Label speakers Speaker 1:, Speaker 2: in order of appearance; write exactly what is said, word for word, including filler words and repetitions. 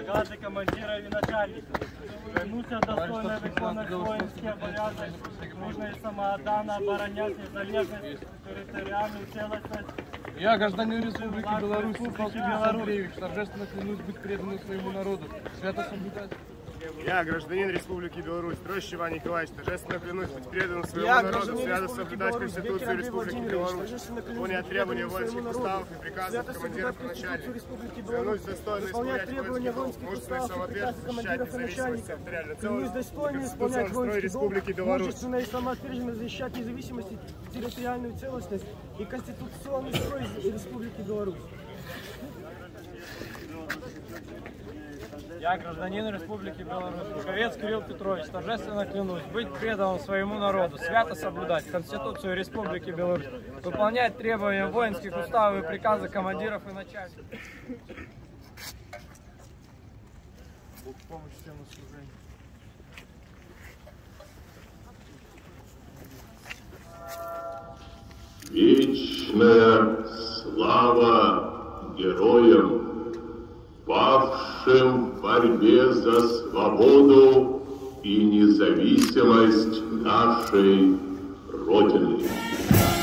Speaker 1: наказы командира и начальника. Клянусь достойно выполнять воинские обязанности, нужно и самоотданно оборонять незалежность, территориальную целостность.
Speaker 2: Я, гражданин Республики Беларусь, Сухалкин Андреевич, торжественно клянусь быть преданным своему народу, свято соблюдать.
Speaker 3: Я, гражданин Республики Беларусь, Трощ Иван Николаевич, торжественно клянусь быть преданным своему народу, свято соблюдать Конституцию Республики Беларусь, выполнять требования воинских уставов и приказов командиров и начальников, клянусь достойно исполнять воинский долг, мужественно и самоотверженно защищать независимость, территориальную целостность и конституционный строй Республики Беларусь.
Speaker 4: Мужественно и самоотверженно защищать независимость, территориальную целостность и конституционный строй Республики Беларусь.
Speaker 1: Я, гражданин Республики Беларусь, Луковец Кирилл Петрович, торжественно клянусь быть преданным своему народу, свято соблюдать Конституцию Республики Беларусь, выполнять требования воинских уставов и приказы командиров и начальников.
Speaker 2: Бог помощь всем на служении.
Speaker 5: Вечная слава героям, павшим в борьбе за свободу и независимость нашей Родины.